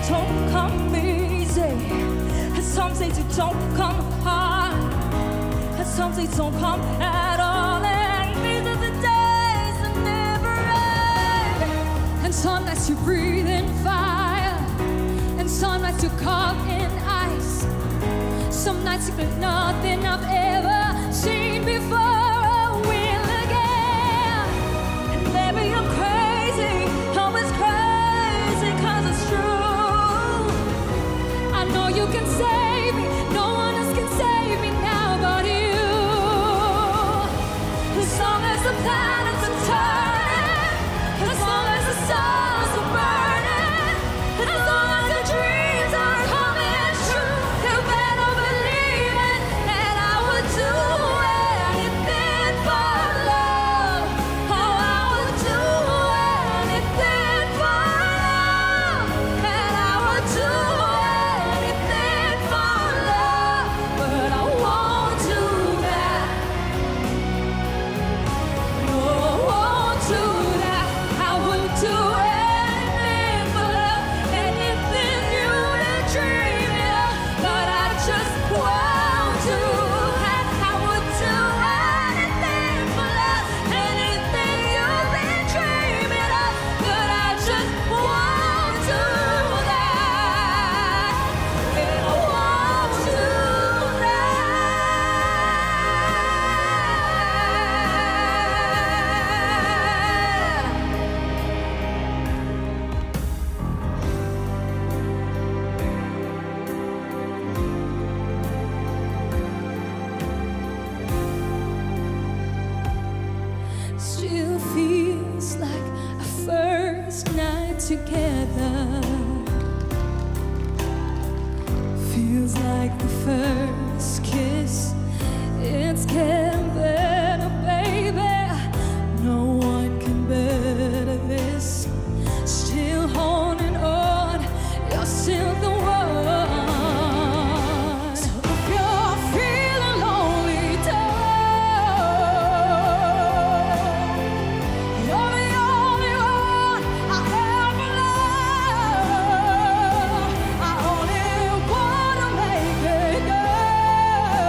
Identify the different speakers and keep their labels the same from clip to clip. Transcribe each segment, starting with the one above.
Speaker 1: don't come easy, and some days it don't come hard, and some days don't come at all. And these are the days that never end. And some nights you breathe in fire, and some nights you carve in ice. Some nights you feel nothing I've ever seen before. Maybe I'm crazy, always crazy, 'cause it's true. I know you can save me, no one else can save me now but you. As long as the planets are turning, as long as the stars are burning, as long as the dreams are coming true, you better believe it, and I would do anything for love. Oh, I would do anything for love, and I would do anything for love, but I won't do that. No, I won't do that. I would do anything for love, anything you've been dreaming of, but I just won't do that. I would do anything for love, anything you've been dreaming of, but I just won't do that. And I won't do that. Still feels like our first night together. Feels like the first kiss. It's getting better, baby. No one can better this. Still holding on, you're still the one. So if you're feeling lonely, don't. You're the only one I ever love. I only wanna make it good.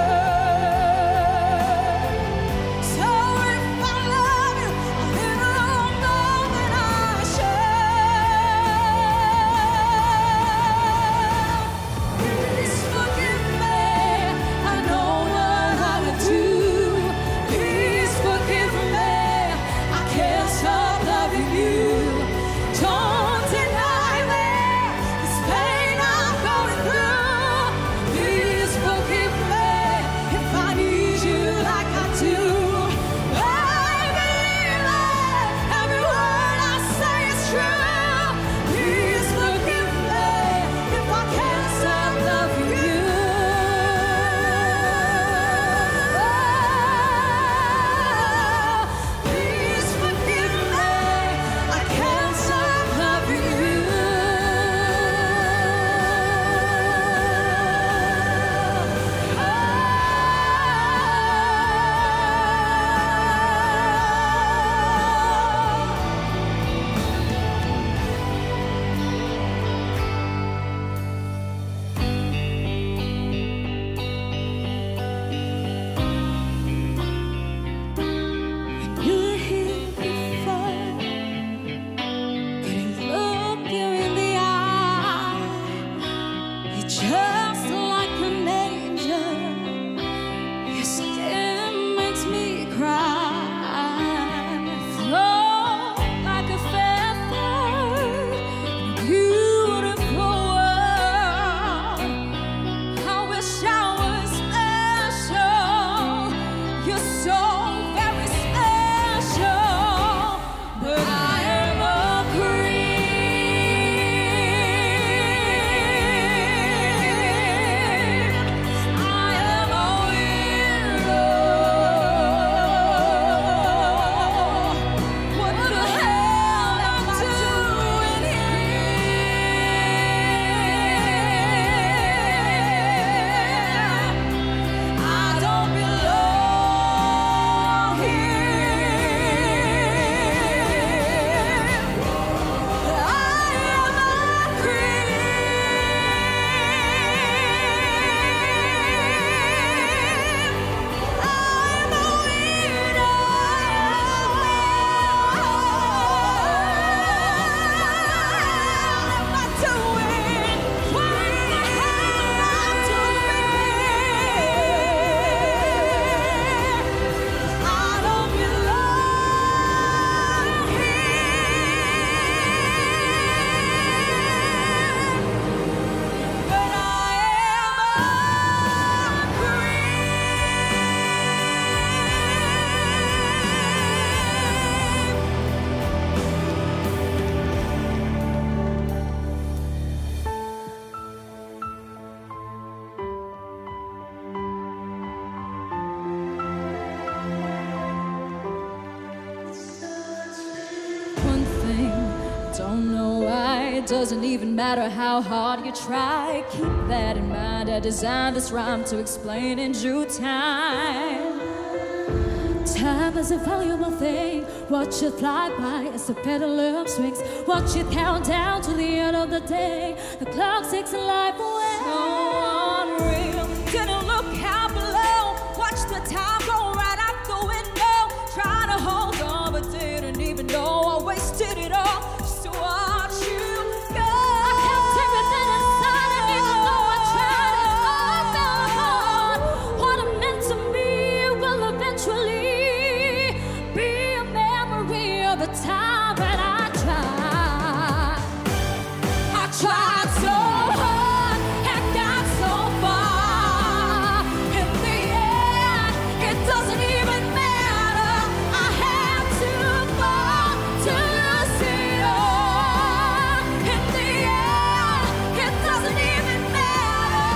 Speaker 1: it doesn't even matter how hard you try. Keep that in mind. I designed this rhyme to explain in due time. Time is a valuable thing. Watch it fly by as the pendulum swings. Watch it count down to the end of the day. The clock takes a life away. So unreal. Didn't look out below. Watch the time go right out the window. Trying to hold on, but didn't even know I wasted it all just to watch you go. I kept everything inside, and even though I tried, it all fell apart. What I meant to me will eventually be a memory of the time that I tried. I tried so hard and got so far. In the end, it doesn't even matter. I had to fall to lose it all. In the end, it doesn't even matter.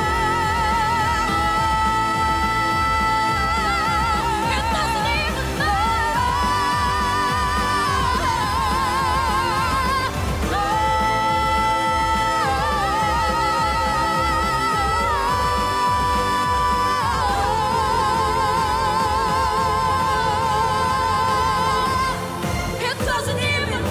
Speaker 1: It doesn't even It doesn't even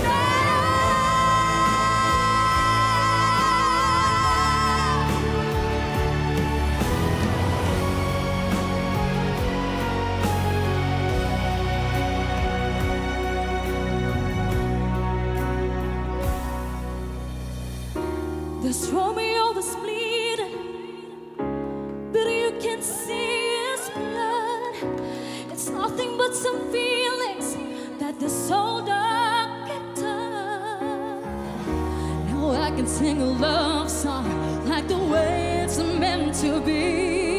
Speaker 1: This Romeo was bleeding, but you can see his blood. It's nothing but some feelings that the soldier picked up. Now I can sing a love song like the way it's meant to be.